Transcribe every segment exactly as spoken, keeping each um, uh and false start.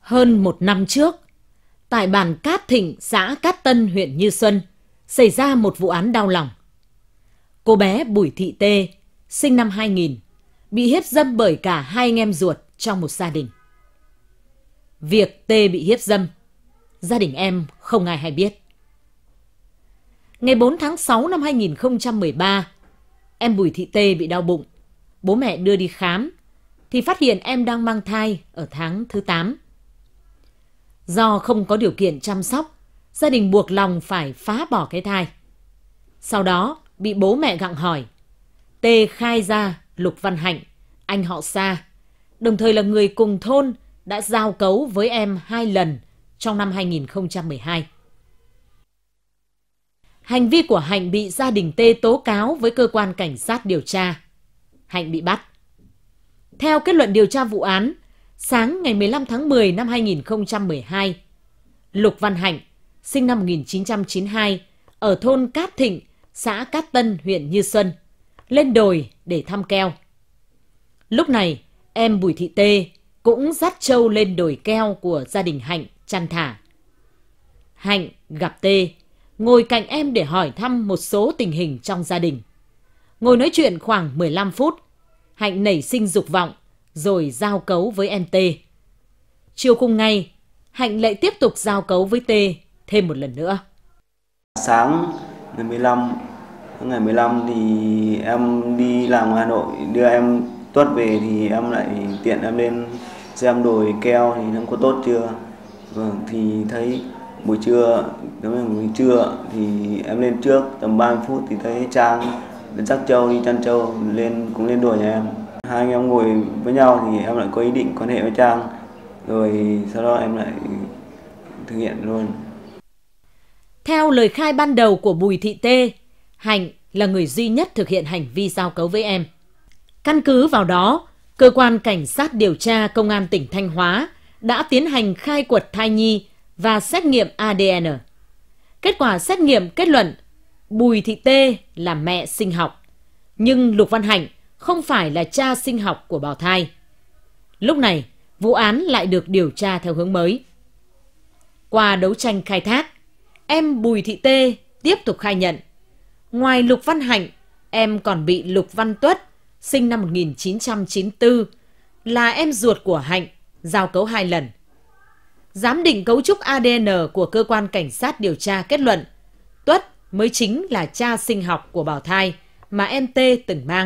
Hơn một năm trước, tại bản Cát Thịnh, xã Cát Tân, huyện Như Xuân, xảy ra một vụ án đau lòng. Cô bé Bùi Thị Tê, sinh năm hai nghìn, bị hiếp dâm bởi cả hai anh em ruột trong một gia đình. Việc Tê bị hiếp dâm, gia đình em không ai hay biết. Ngày bốn tháng sáu năm hai nghìn không trăm mười ba, em Bùi Thị Tê bị đau bụng. Bố mẹ đưa đi khám, thì phát hiện em đang mang thai ở tháng thứ tám. Do không có điều kiện chăm sóc, gia đình buộc lòng phải phá bỏ cái thai. Sau đó bị bố mẹ gặng hỏi, Tê khai ra Lục Văn Hạnh, anh họ Sa, đồng thời là người cùng thôn, đã giao cấu với em hai lần trong năm hai nghìn không trăm mười hai. Hành vi của Hạnh bị gia đình Tê tố cáo với cơ quan cảnh sát điều tra. Hạnh bị bắt. Theo kết luận điều tra vụ án, sáng ngày mười lăm tháng mười năm hai nghìn không trăm mười hai, Lục Văn Hạnh, sinh năm một nghìn chín trăm chín mươi hai, ở thôn Cát Thịnh, xã Cát Tân, huyện Như Xuân, lên đồi để thăm keo. Lúc này, em Bùi Thị Tê cũng dắt trâu lên đồi keo của gia đình Hạnh chăn thả. Hạnh gặp Tê, ngồi cạnh em để hỏi thăm một số tình hình trong gia đình. Ngồi nói chuyện khoảng mười lăm phút, Hạnh nảy sinh dục vọng, rồi giao cấu với em Tê. Chiều cùng ngày, Hạnh lại tiếp tục giao cấu với Tê thêm một lần nữa. Sáng ngày mười lăm, ngày mười lăm thì em đi làm ở Hà Nội, đưa em Tuất về thì em lại tiện em lên xem đồi keo thì nó có tốt chưa. Vâng, thì thấy buổi trưa, đúng là buổi trưa thì em lên trước tầm ba mươi phút thì thấy Trang dắt trâu đi chăn trâu lên cũng lên đồi nhà em. Hai anh em ngồi với nhau thì em lại có ý định quan hệ với Trang, rồi sau đó em lại thực hiện luôn. Theo lời khai ban đầu của Bùi Thị Tê, Hạnh là người duy nhất thực hiện hành vi giao cấu với em. Căn cứ vào đó, cơ quan cảnh sát điều tra công an tỉnh Thanh Hóa đã tiến hành khai quật thai nhi và xét nghiệm a đê en. Kết quả xét nghiệm kết luận Bùi Thị Tê là mẹ sinh học, nhưng Lục Văn Hạnh không phải là cha sinh học của bào thai. Lúc này, vụ án lại được điều tra theo hướng mới. Qua đấu tranh khai thác, em Bùi Thị Tê tiếp tục khai nhận, ngoài Lục Văn Hạnh, em còn bị Lục Văn Tuất, sinh năm một nghìn chín trăm chín mươi tư, là em ruột của Hạnh, giao cấu hai lần. Giám định cấu trúc a đê en của cơ quan cảnh sát điều tra kết luận Tuất mới chính là cha sinh học của bào thai mà em Tê từng mang.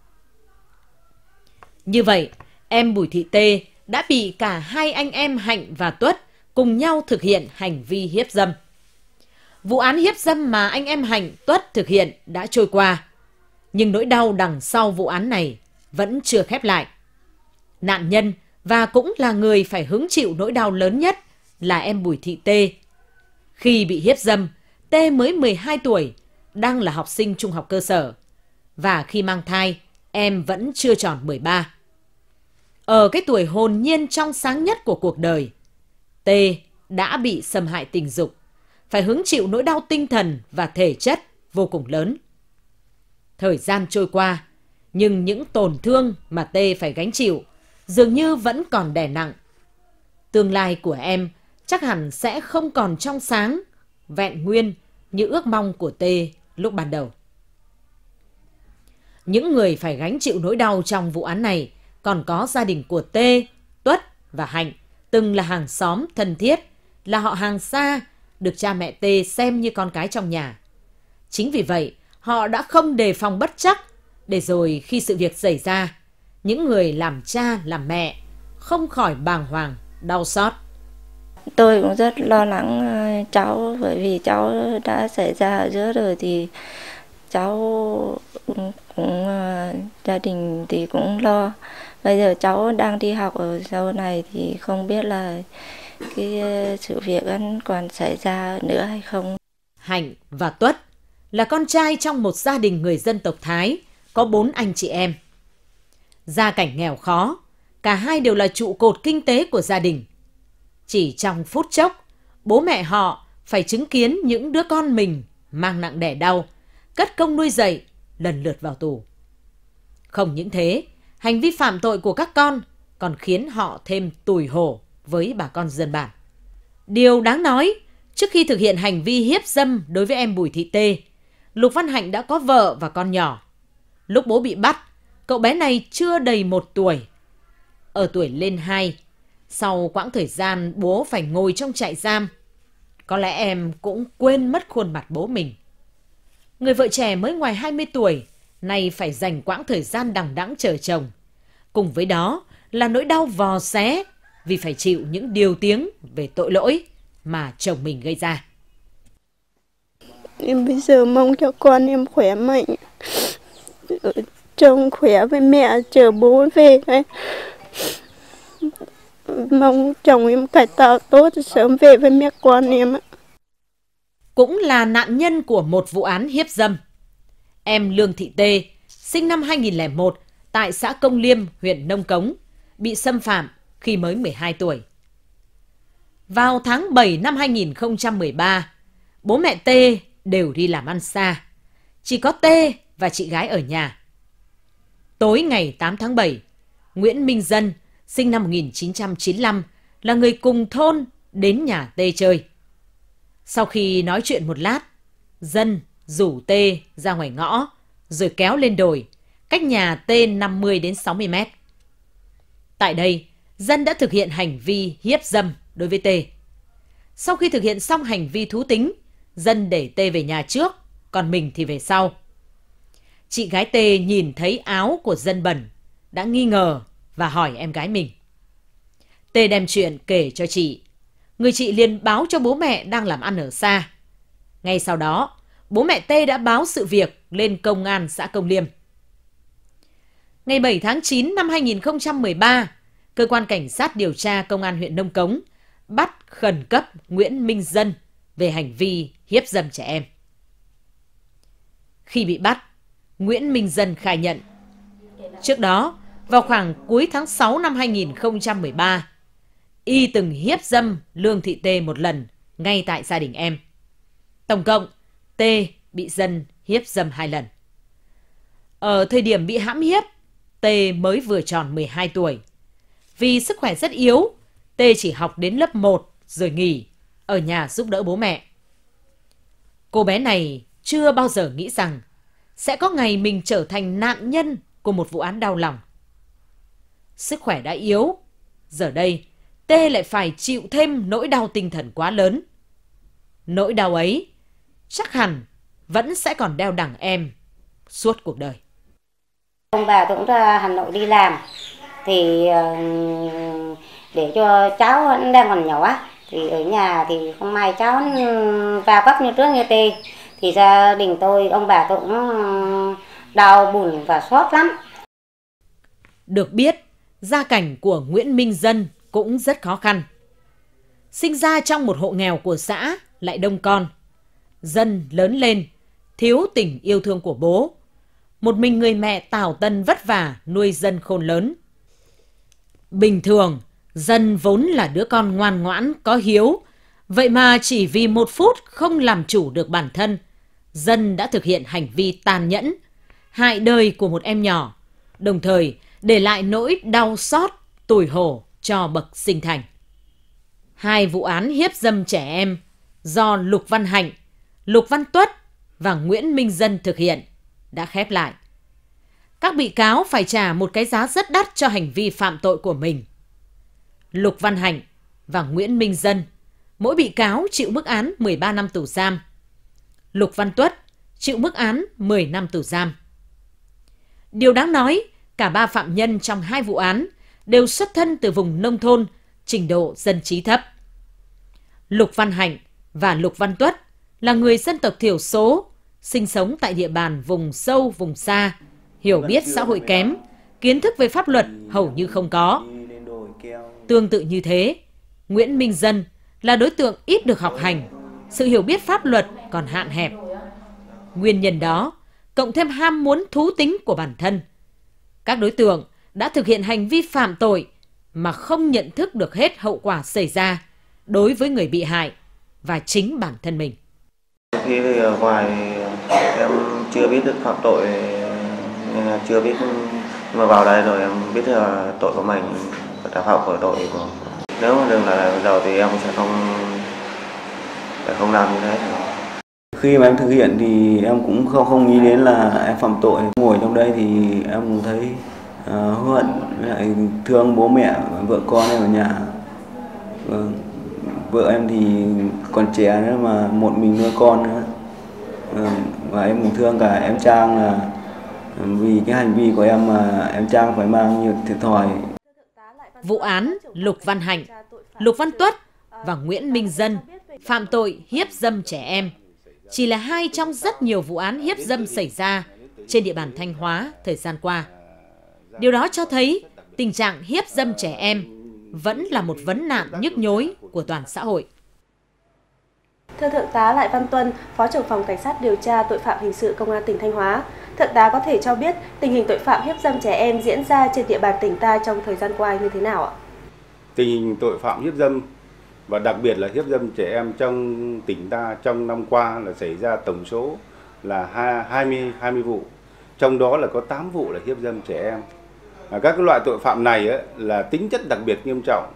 Như vậy, em Bùi Thị Tê đã bị cả hai anh em Hạnh và Tuất cùng nhau thực hiện hành vi hiếp dâm. Vụ án hiếp dâm mà anh em Hạnh, Tuất thực hiện đã trôi qua, nhưng nỗi đau đằng sau vụ án này vẫn chưa khép lại. Nạn nhân và cũng là người phải hứng chịu nỗi đau lớn nhất là em Bùi Thị Tê. Khi bị hiếp dâm, Tê mới mười hai tuổi, đang là học sinh trung học cơ sở. Và khi mang thai, em vẫn chưa tròn mười ba. Ở cái tuổi hồn nhiên trong sáng nhất của cuộc đời, Tê đã bị xâm hại tình dục, phải hứng chịu nỗi đau tinh thần và thể chất vô cùng lớn. Thời gian trôi qua, nhưng những tổn thương mà Tê phải gánh chịu dường như vẫn còn đè nặng. Tương lai của em chắc hẳn sẽ không còn trong sáng, vẹn nguyên như ước mong của Tê lúc ban đầu. Những người phải gánh chịu nỗi đau trong vụ án này còn có gia đình của Tê, Tuất và Hạnh, từng là hàng xóm thân thiết, là họ hàng xa, được cha mẹ Tê xem như con cái trong nhà. Chính vì vậy, họ đã không đề phòng bất trắc, để rồi khi sự việc xảy ra, những người làm cha, làm mẹ không khỏi bàng hoàng, đau xót. Tôi cũng rất lo lắng cháu, bởi vì cháu đã xảy ra ở giữa rồi thì cháu cũng, cũng gia đình thì cũng lo. Bây giờ cháu đang đi học ở sau này thì không biết là cái sự việc vẫn còn xảy ra nữa hay không. Hạnh và Tuất là con trai trong một gia đình người dân tộc Thái, có bốn anh chị em. Gia cảnh nghèo khó, cả hai đều là trụ cột kinh tế của gia đình. Chỉ trong phút chốc, bố mẹ họ phải chứng kiến những đứa con mình mang nặng đẻ đau, cất công nuôi dạy, lần lượt vào tù. Không những thế, hành vi phạm tội của các con còn khiến họ thêm tủi hổ với bà con dân bản. Điều đáng nói, trước khi thực hiện hành vi hiếp dâm đối với em Bùi Thị Tê, Lục Văn Hạnh đã có vợ và con nhỏ. Lúc bố bị bắt, cậu bé này chưa đầy một tuổi. Ở tuổi lên hai, sau quãng thời gian bố phải ngồi trong trại giam, có lẽ em cũng quên mất khuôn mặt bố mình. Người vợ trẻ mới ngoài hai mươi tuổi, nay phải dành quãng thời gian đằng đẵng chờ chồng. Cùng với đó là nỗi đau vò xé vì phải chịu những điều tiếng về tội lỗi mà chồng mình gây ra. Em bây giờ mong cho con em khỏe mạnh, chồng khỏe với mẹ chờ bố về đấy. Mong chồng em cải tạo tốt sớm về với mẹ con em ạ. Cũng là nạn nhân của một vụ án hiếp dâm. Em Lương Thị Tê, sinh năm hai nghìn lẻ một tại xã Công Liêm, huyện Nông Cống, bị xâm phạm khi mới mười hai tuổi. Vào tháng bảy năm hai nghìn không trăm mười ba, bố mẹ Tê đều đi làm ăn xa. Chỉ có Tê và chị gái ở nhà. Tối ngày tám tháng bảy, Nguyễn Minh Dân, sinh năm một nghìn chín trăm chín mươi lăm, là người cùng thôn đến nhà Tê chơi. Sau khi nói chuyện một lát, Dân rủ Tê ra ngoài ngõ, rồi kéo lên đồi, cách nhà Tê năm mươi đến sáu mươi mét. Tại đây, Dân đã thực hiện hành vi hiếp dâm đối với Tê. Sau khi thực hiện xong hành vi thú tính, Dân để Tê về nhà trước, còn mình thì về sau. Chị gái Tê nhìn thấy áo của Dân bẩn, đã nghi ngờ và hỏi em gái mình. Tê đem chuyện kể cho chị. Người chị liền báo cho bố mẹ đang làm ăn ở xa. Ngay sau đó, bố mẹ Tê đã báo sự việc lên công an xã Công Liêm. Ngày bảy tháng chín năm hai nghìn không trăm mười ba, Cơ quan Cảnh sát điều tra Công an huyện Nông Cống bắt khẩn cấp Nguyễn Minh Dân về hành vi hiếp dâm trẻ em. Khi bị bắt, Nguyễn Minh Dân khai nhận. Trước đó, vào khoảng cuối tháng sáu năm hai nghìn không trăm mười ba, y từng hiếp dâm Lương Thị Tê một lần ngay tại gia đình em. Tổng cộng, Tê bị Dân hiếp dâm hai lần. Ở thời điểm bị hãm hiếp, Tê mới vừa tròn mười hai tuổi. Vì sức khỏe rất yếu, Tê chỉ học đến lớp một rồi nghỉ, ở nhà giúp đỡ bố mẹ. Cô bé này chưa bao giờ nghĩ rằng sẽ có ngày mình trở thành nạn nhân của một vụ án đau lòng. Sức khỏe đã yếu, giờ đây Tê lại phải chịu thêm nỗi đau tinh thần quá lớn. Nỗi đau ấy chắc hẳn vẫn sẽ còn đeo đẳng em suốt cuộc đời. Ông bà cũng ra Hà Nội đi làm, thì để cho cháu vẫn đang còn nhỏ, thì ở nhà thì không may cháu va vấp như trước như Tê, thì gia đình tôi, ông bà cũng đau buồn và xót lắm. Được biết, gia cảnh của Nguyễn Minh Dân cũng rất khó khăn. Sinh ra trong một hộ nghèo của xã lại đông con. Dân lớn lên, thiếu tình yêu thương của bố. Một mình người mẹ tảo tần vất vả nuôi Dân khôn lớn. Bình thường, Dân vốn là đứa con ngoan ngoãn, có hiếu. Vậy mà chỉ vì một phút không làm chủ được bản thân, Dân đã thực hiện hành vi tàn nhẫn, hại đời của một em nhỏ, đồng thời để lại nỗi đau xót, tủi hổ cho bậc sinh thành. Hai vụ án hiếp dâm trẻ em do Lục Văn Hạnh, Lục Văn Tuất và Nguyễn Minh Dân thực hiện đã khép lại. Các bị cáo phải trả một cái giá rất đắt cho hành vi phạm tội của mình. Lục Văn Hạnh và Nguyễn Minh Dân, mỗi bị cáo chịu mức án mười ba năm tù giam. Lục Văn Tuất chịu mức án mười năm tù giam. Điều đáng nói, cả ba phạm nhân trong hai vụ án đều xuất thân từ vùng nông thôn, trình độ dân trí thấp. Lục Văn Hạnh và Lục Văn Tuất là người dân tộc thiểu số, sinh sống tại địa bàn vùng sâu, vùng xa, hiểu biết xã hội kém, kiến thức về pháp luật hầu như không có. Tương tự như thế, Nguyễn Minh Dân là đối tượng ít được học hành, sự hiểu biết pháp luật còn hạn hẹp. Nguyên nhân đó, cộng thêm ham muốn thú tính của bản thân, các đối tượng đã thực hiện hành vi phạm tội mà không nhận thức được hết hậu quả xảy ra đối với người bị hại và chính bản thân mình. Khi ở ngoài em chưa biết được phạm tội, nên là chưa biết, nhưng mà vào đây rồi em biết là tội của mình, và phạm của tội của Nếu mà được là giàu thì em sẽ không sẽ không làm như thế. Khi mà em thực hiện thì em cũng không không nghĩ đến là em phạm tội. Ngồi trong đây thì em cũng thấy uh, hận, lại thương bố mẹ, vợ con em ở nhà. Vâng. Vợ em thì còn trẻ nữa mà một mình nuôi con nữa. Vâng. Và em cũng thương cả em Trang, là vì cái hành vi của em mà em Trang phải mang nhiều thiệt thòi. Vụ án Lục Văn Hạnh, Lục Văn Tuất và Nguyễn Minh Dân phạm tội hiếp dâm trẻ em chỉ là hai trong rất nhiều vụ án hiếp dâm xảy ra trên địa bàn Thanh Hóa thời gian qua. Điều đó cho thấy tình trạng hiếp dâm trẻ em vẫn là một vấn nạn nhức nhối của toàn xã hội. Thưa Thượng tá Lại Văn Tuân, Phó trưởng phòng Cảnh sát điều tra tội phạm hình sự Công an tỉnh Thanh Hóa, Thượng tá có thể cho biết tình hình tội phạm hiếp dâm trẻ em diễn ra trên địa bàn tỉnh ta trong thời gian qua như thế nào ạ? Tình hình tội phạm hiếp dâm và đặc biệt là hiếp dâm trẻ em trong tỉnh ta trong năm qua là xảy ra tổng số là hai mươi, hai mươi vụ, trong đó là có tám vụ là hiếp dâm trẻ em. À, các cái loại tội phạm này ấy, là tính chất đặc biệt nghiêm trọng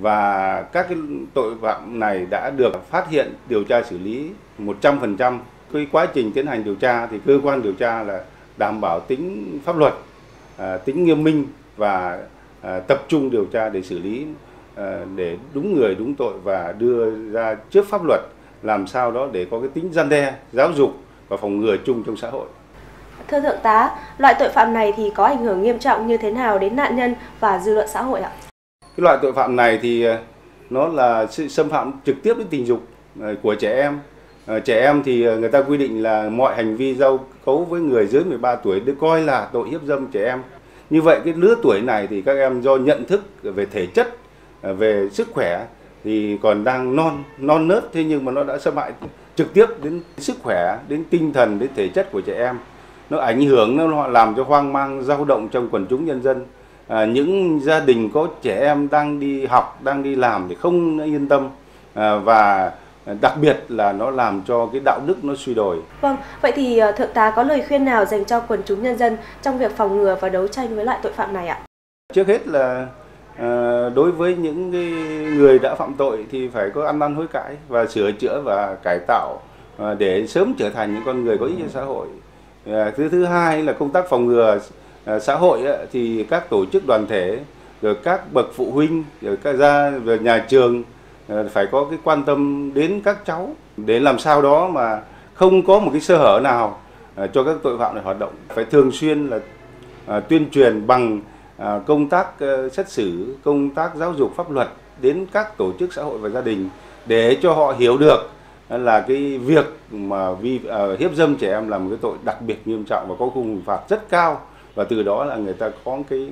và các cái tội phạm này đã được phát hiện, điều tra xử lý một trăm phần trăm. Cái quá trình tiến hành điều tra thì cơ quan điều tra là đảm bảo tính pháp luật, à, tính nghiêm minh và à, tập trung điều tra để xử lý à, để đúng người đúng tội và đưa ra trước pháp luật, làm sao đó để có cái tính răn đe, giáo dục và phòng ngừa chung trong xã hội. Thưa Thượng tá, loại tội phạm này thì có ảnh hưởng nghiêm trọng như thế nào đến nạn nhân và dư luận xã hội ạ? Cái loại tội phạm này thì nó là sự xâm phạm trực tiếp đến tình dục của trẻ em. À, trẻ em thì người ta quy định là mọi hành vi giao cấu với người dưới mười ba tuổi được coi là tội hiếp dâm trẻ em. Như vậy cái lứa tuổi này thì các em do nhận thức về thể chất, về sức khỏe thì còn đang non non nớt, thế nhưng mà nó đã xâm hại trực tiếp đến sức khỏe, đến tinh thần, đến thể chất của trẻ em. Nó ảnh hưởng, nó làm cho hoang mang, dao động trong quần chúng nhân dân. À, những gia đình có trẻ em đang đi học, đang đi làm thì không yên tâm, à, và đặc biệt là nó làm cho cái đạo đức nó suy đồi. Vâng, vậy thì Thượng tá có lời khuyên nào dành cho quần chúng nhân dân trong việc phòng ngừa và đấu tranh với loại tội phạm này ạ? Trước hết là à, đối với những cái người đã phạm tội thì phải có ăn năn hối cải và sửa chữa và cải tạo à, để sớm trở thành những con người có ích cho xã hội. À, thứ thứ hai là công tác phòng ngừa à, xã hội á, thì các tổ chức đoàn thể, rồi các bậc phụ huynh, rồi các gia về nhà trường à, phải có cái quan tâm đến các cháu để làm sao đó mà không có một cái sơ hở nào à, cho các tội phạm này hoạt động. Phải thường xuyên là à, tuyên truyền bằng à, công tác à, xét xử, công tác giáo dục pháp luật đến các tổ chức xã hội và gia đình để cho họ hiểu được là cái việc mà vi uh, hiếp dâm trẻ em là một cái tội đặc biệt nghiêm trọng và có khung hình phạt rất cao, và từ đó là người ta có cái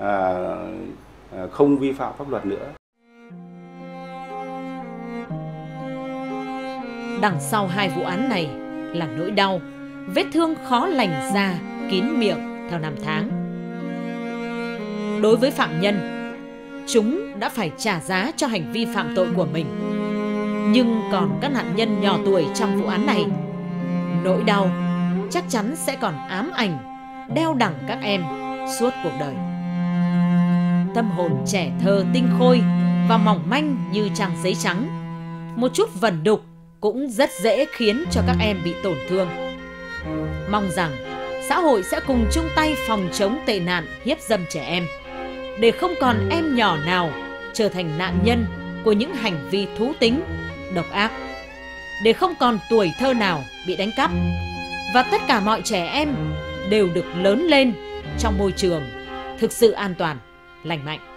uh, uh, không vi phạm pháp luật nữa. Đằng sau hai vụ án này là nỗi đau, vết thương khó lành da, kín miệng theo năm tháng. Đối với phạm nhân, chúng đã phải trả giá cho hành vi phạm tội của mình. Nhưng còn các nạn nhân nhỏ tuổi trong vụ án này, nỗi đau chắc chắn sẽ còn ám ảnh, đeo đẳng các em suốt cuộc đời. Tâm hồn trẻ thơ tinh khôi và mỏng manh như trang giấy trắng, một chút vẩn đục cũng rất dễ khiến cho các em bị tổn thương. Mong rằng xã hội sẽ cùng chung tay phòng chống tệ nạn hiếp dâm trẻ em, để không còn em nhỏ nào trở thành nạn nhân của những hành vi thú tính, độc ác, để không còn tuổi thơ nào bị đánh cắp, và tất cả mọi trẻ em đều được lớn lên trong môi trường thực sự an toàn, lành mạnh.